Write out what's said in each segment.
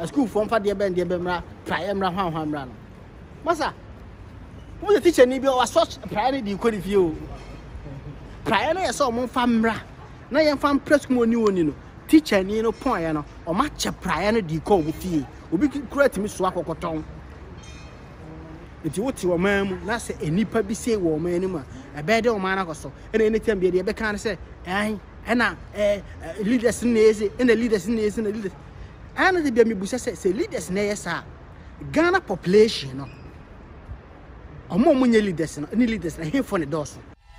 a school from for the bend the bemra priamra hamra no masa who the teacher ni bi o such prior di ko di you prior na so mo famra na yen fam press mo ni woni no teacher ni no point no o ma che prior na di ko wo fie obi create me so akokoton enti woti wo man mu na se enipa bi se wo man ni ma e be de o man akoso e na anytime bi de be kan se ena leaders na ese ena leaders na ese na leaders ana de bi me busa se leaders na yesa Ghana population no omo munye leaders no ni leaders na he for the doors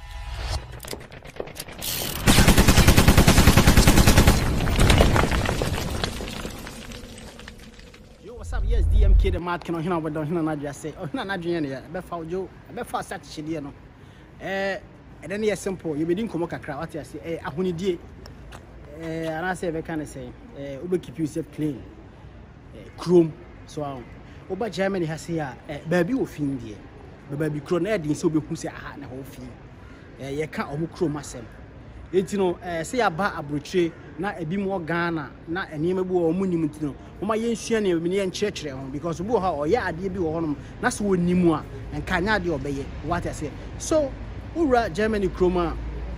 yes DMK the mad can hina wadon hina na just say oh hina na dwen ne be fa ojo be fa sat chide no e den ye simple you be din komo kakra what you say ahonidie ana say be can say we keep yourself clean chrome so oba Germany has say baabi wo fin die baabi kro na edin say obehu say aha na ho fin ye ka omo chrome asem enti no say aba abrochire na ebi mo Ghana na enema bi wo omo nim ntino oma yensua ne me ne nkyerɛkyerɛ ho because bu ha ɔyɛ ade bi wɔ honom na so wonimu a enka nya ade ɔbɛyɛ what I say so ura Germany chroma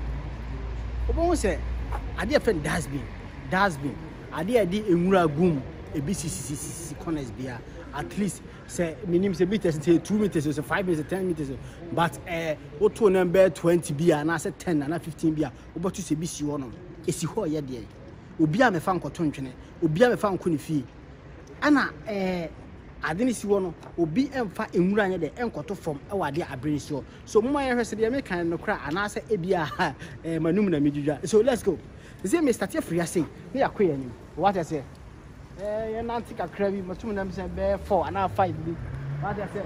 obo say ade friend dustbin ade ade enwura gum ebi sisi corners bia at least say minim say meters say 2 meters say 5 meters 10 meters but oto number 20 bia na say 10 na 15 bia oboto say bi si honom esi ho ye de obi a mefa nkoto ntwene obi a mefa nko ne fie ana ade ne si wo no obi emfa enwura anye de enkoto fom e wade abreni si ho so moma ye hwese de me kan no kra ana say ebia manum na medwudwa so let's go say me start free say me yakoya nim what I say ye nanti kakra bi matum na me say be 4 ana 5 bi what I say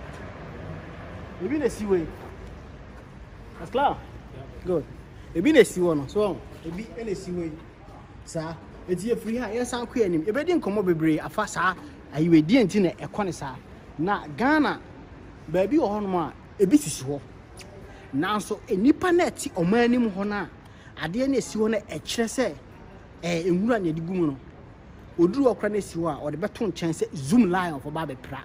ebi na si we that's clear good ebi na si wo no so ebi na si we sa eti free ha yes an kwa anim ebedi nkomo bebre afa sa ayiwedi enti na ekone sa na Ghana baabi wo hono a ebi sisi ho nanso enipa na eti omanim ho na ade na esi ho na ekire se enwura na edigumu no oduru okra na esi ho a ode beto nchen se zoom line for ba be pra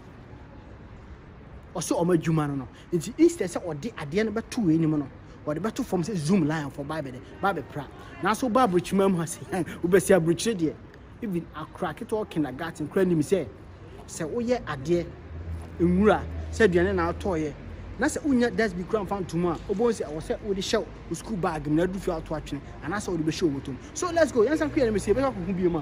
oso omadwuma no enti instead se ode ade na beto we enim no ode beto from se zoom line for ba be pra na so ba bruchima mu ase ubesi abruchire de even akra keto kindergarten kra nim se woye ade enwura se aduane na atoye na se unya das bi kra mfa ntuma obon se wo se wo de show school bag na du fi ato atwene ana se wo de be show motom so let's go yansan kra nim se be ko bi ma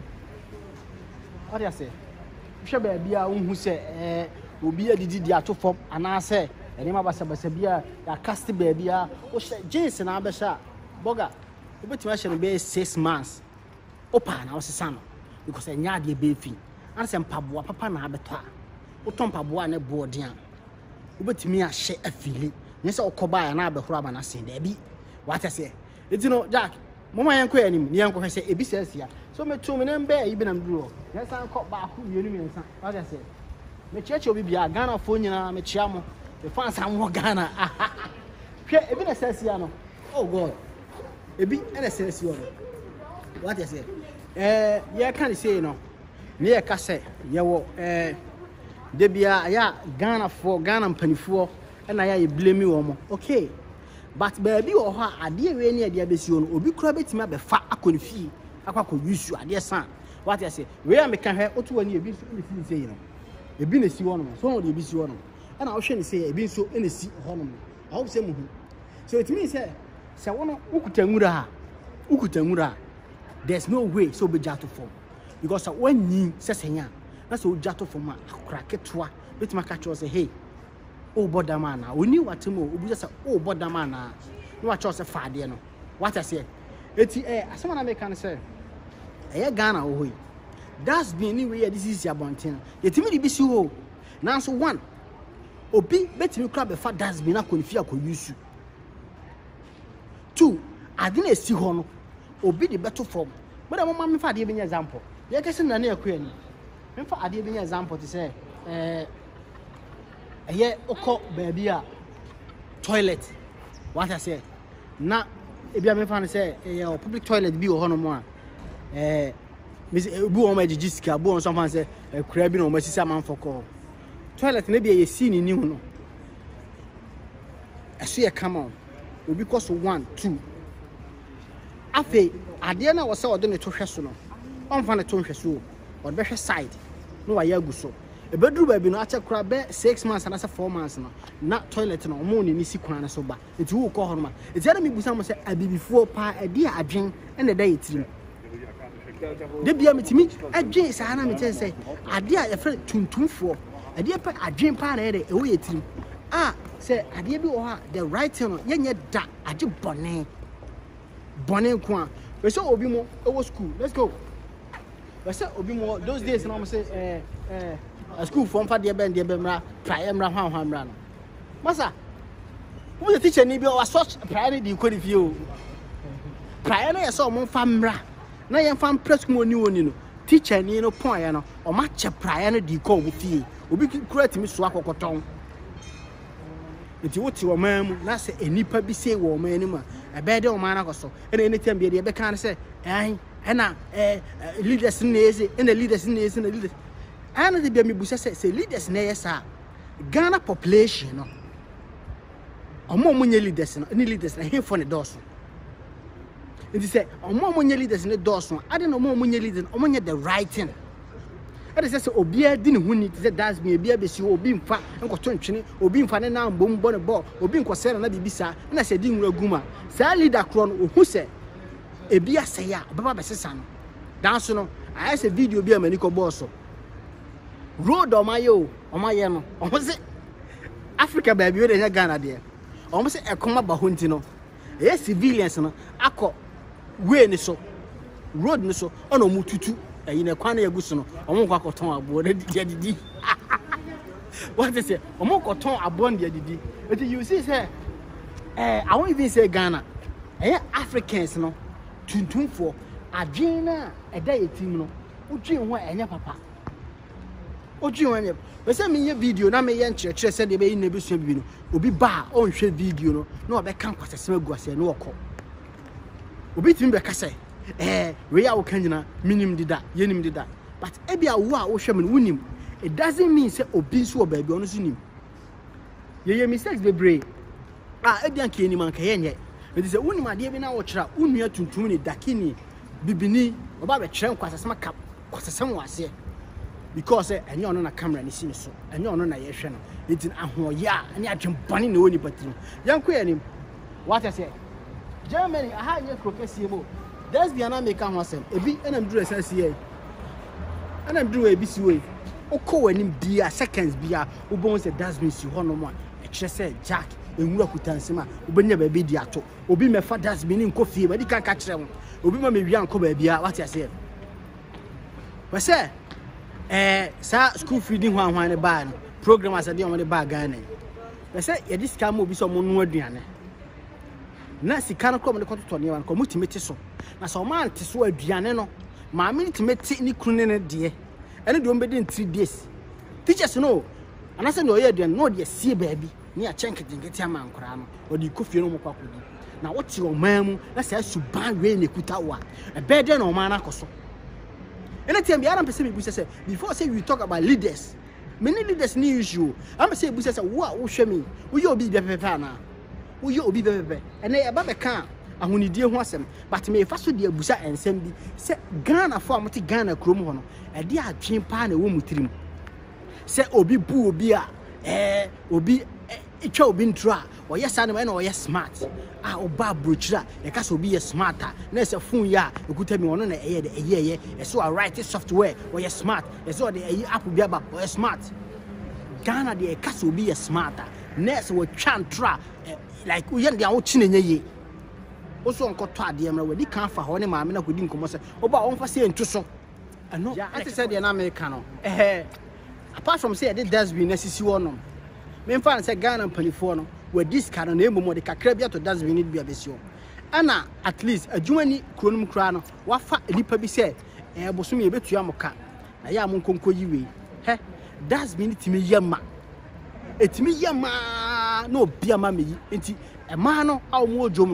what I say hwe ba bia unhu se obi adidi di ato fom ana se enema basa bia ya cast ba bia wo hye jeans na be sha boga obetima hye no be 6 months opa na wo sesa no because enya de be fi ana se mpaboa papa na abeto a wo ton mpaboa na boarding obetimi a hye afili nyese okoba ya na abehoro aba na sen da bi what I say eti no Jack mama yanko anim ni yanko hwese ebi sesia so metu me nembe ibi na mduro nyesa anko ba ku mienu miensa what I say me cheche obi bia Ghana fo nyina me chia mo me fans am Ghana hwe ebi na sesia no oh god ebi na sesia no what I say ye kan say no ne ye ka say ye wo de bia ya Ghana mpanifo na ya ye blame wo mo okay but baby wo ho ade we ne ade abesi wo no obi kura betimi abefa akonfi akwakọ yusu ade san what I say we am kan hwe otu wani ebi so ne fi say no ebi na si wo no so wo de ebi si wo no na wo hwe ne say ebi so na si ho no I hope say mu so it means say wo no ukutanwura there's no way so be jato form because when you say senya na so jato form akura ketwa betimi aka cho say hey oh border man na oni watemo obu say oh border man na no wa cho say faade no what I say eti asema na me kan say Ghana wo hoyi that's been anyway this is your bonten yetimi di bisi ho na so one obi betimi kra be fa that's been akonfi akoyusu two adina esi ho no obi di beto from but am mama me fa de be example ye kese na na yakua ni me fa ade be example to say eye okọ baby a toilet what I say na ebia me fa no say public toilet bi wo ho no mo a Miss Buon Magiska, Buon someone say a crabbing or Mrs. Man for call. Toilet maybe a scene in you. I see a come on. Because 1, 2. Afe, Adiana was so done to Hessono. On fan a tone Hesso, or better side. No, I go so. A bedroom baby no acha crab 6 months and as 4 months no. Not toilet no money nisi kwana so ba. It's who call her man. It's enemy busama say I be before pa a dear adjin and the day it's him. The be a me adjin sana me say a dear a friend tun for a dear pa adjin pa na e we it him. Ah, say a dear be the right no yenye da adji bonne kwa. We saw obi mo over school. Let's go. We said obi mo those days and I'm say a school from for the bend the bemra primary han masa who the teacher ni bi o such primary di ko di o primary so mo famra na yen fam press mo ni oni no teacher ni no pon ya no o ma che primary di ko wo fie obi kura timi so akokoton nti woti wo man na se enipa bi se wo man ni ma e be de o man na koso e na anytime bi de be kan se na leaders na eze na leaders na eze na leaders and the baby busa say leaders na yesa Ghana population no omo munye leaders no any leaders na here for the doors it say omo munye leaders na doors no ade no omo munye leaders omo nye the right thing ade say obia di ne huni say that's me bia be si obi mfa enkoto ntwene obi mfa ne na mbom bo ne bo obi nkosere na bibisa na say di nwura guma say leader kro no ohu say ebia say ya baba be sesa no dance no I say video bia mani ko boss road omayo no omo se Africa baby we dey Ghana there omo se ekoma ba honti no e civilians no akọ way ni so road ni so ono mututu eyi na kwan na yaguso no omo kwa koton abo na didi what is it omo koton abo na didi but you see say I won't even say Ghana Africans no tuntun for adwena eda yetim no udwen ho enya papa oji wanye we say me video na me ye nkyerɛkyerɛ sɛ de be yi na be so bi no obi ba on hwɛ video no na obe kan kwasɛsɛm aguase na wɔkɔ obi timi be ka sɛ we ya wo kan nyina minim dida yenim dida but ebia wo a wo hwɛ me no wonim it doesn't mean say obi nso wo baabi ono so nim ye mistakes bebree ebia nka yenim anka yenye it say wonim ade bi na wo kyerɛ unua tuntum ni dakini bibini oba be kyerɛ kwasɛsɛm ka kwasɛsɛm wase because any on a camera ni see so any on na yehwe no etin ahoya ani adwen bane na oni patino yanko yanim what I say Germany aha nye krokesi ebo there's be an American hosem ebi enam duru esasi ye enam duru ebi si we okọ wanim bia seconds bia ubon say that's mean si hono mo e kire say jack enwura kutansema ubenya ba bi di ato obi mefa that's mean nko fie ba di kan ka kire mo obi ma me wi anko ba bia what I say we say sa school feeding hwan ne ba no program as dey on the bag Ghana we say ye dis scam obi so mo no aduane na sika no kom ne kototo ne wan ko mutimeti so na so man te so aduane no ma me timeti ni kunu ne de ene de on be din 3 days teachers no anase no ye aduane no de sie baabi ni a chenketinketi ama nkora no o de kofie no mo kwakodi na wote o man mu na sa suban we ne kuta wa e be de no man akoso anytime be aram person be say before say we talk about leaders many leaders need issue am say be say wo a wo hwe me wo ye obi bepepe na wo ye obi bepepe ene e ba be kan ahunidie ho asem but me fa so de abusa ensem bi say Ghana for amoti Ghana krom ho no e de adwen pa na wo mutirim say obi bu obi a obi etwa obi ntra o yes an na o yes smart oba brochira e ka so obi yes smarter na se phone ya ekuta mi wono na eye e so write software o yes smart e so de app bi aba o yes smart Ghana de e ka so obi yes smarter na se wo twantra like wo yen de awo chinenye ye o so nkoto ade mra wadi kan fa ho ne maame na kodi nkomo se oba on fa se ntu so no ati se de na America no apart from say the dustbin na sisi wono me fan say Ghana panifo no we this kind na emo de kakra bia to dustbin need bia besio ana at least adwumani kronum kra no wafa nipa bi say bosom ye betua moka na ya mo nkonko yiwe dustbin timi yema etimi yema no bia ma meyi enti ma no awo mo odwom no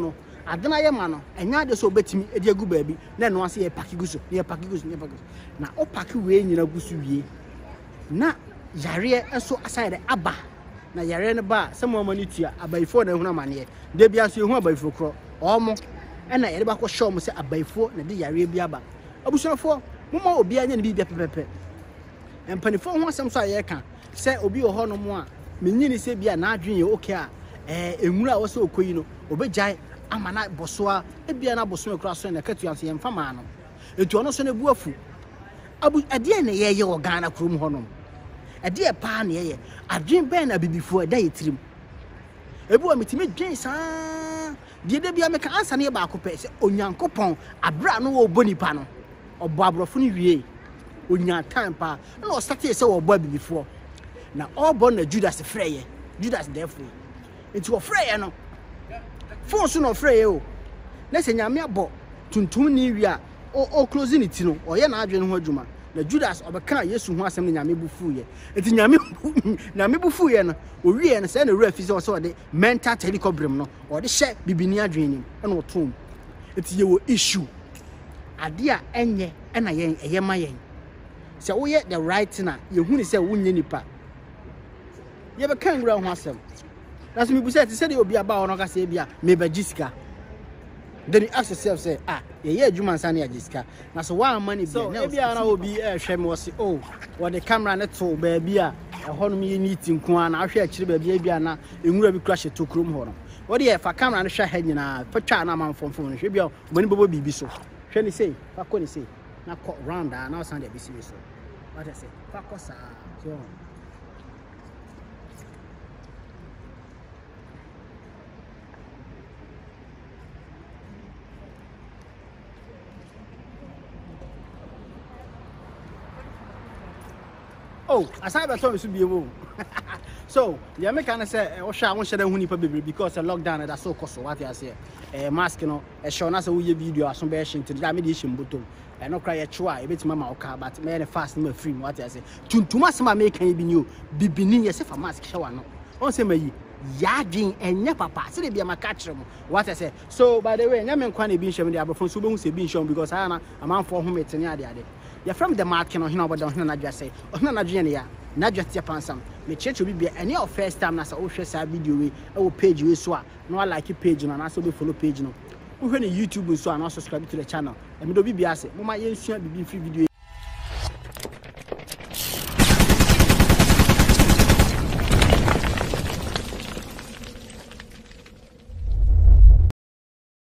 adena ye ma no enya de so betimi e de agu baabi na no ase ye paki guso ye paki guso na o paki we nyina guso wie na yare eso aside aba na yare ne ba samo mani tua abaifo na ehuna mane de bia so ehu abaifo kro omo na yare ba ko show mo se abaifo na de yare bi aba abusuafo moma obi anya ne bi pepepe empanifo ho asem so aye ka se obi ho no mo a menyini se bia na adwen ye okay a enwura wo se okoyi no obejai amana bosoa ebia na boso ekura so na katu anse yemfa ma no etu ono so na buafu abu ade na ye wo Ghana krom ho no ade pa na ye adwen ben na bibifo da yetirim ebu amitimi dwen saa de bia meka ansa na ye ba akopɛ se onyankopɔn abra no wo bonipa no obo abrofo no wie onya time pa na o start say wo bo bibifo na obo na Judas freye Judas therefore enti wo freye no phone so no freye o na se nyame abo tuntum ni wi a o close ni ti no o ye na adwene ho adwuma na Judas obeka Yesu ho asem na nyame bufu ye enti nyame bufu ye no o wi ye no se na wura fi se o de mental telecobrem no o de hye bibini adwene nim na o tom enti ye wo issue ade a enye na yen eye ma yen se wo ye the right na ye hu ni se wo nye nipa ye be kan wura ho asem na so me bu say te say de obi aba ono ka say bia me ba gisika then you ask yourself say ye adwuma nsa na gisika na so wa money bia na bia na obi hwe me say oh what the camera na to ba bia ho no me ni tinku na ahwe akire ba bia na enwura bi crash to krom ho no what the fa camera na hwe ha nyina fa twa na manfomfom no hwe bia mani bobo bibi so hwe ni say fa ko ni say na ko round na sound dey be serious so what I say fa ko sa so oh, aside that time should be able. So, the American say, "Oh, shall one share huni baby because a lockdown that's so cost. What I say, mask no, a show us a video or some bashing to the mediation button. And no cry a try a bit mama car, but man fast no free. What I say, to much my make can be new. Be benin yourself a mask shower no. On say me yarding and never pass. It be a catcher. What I say. So by the way, Yaman Quani being shown the Abafon Subon say being shown because I am a man for whom it's an idea. You're from the market on him, but don't just say, oh, no, Nigeria, not just Japan. Some the church will be any of first time as a share video, I will page you so no I like your page and also be follow page no. When YouTube so and also subscribe to the channel. And me do be asked, Mama, you should be free video.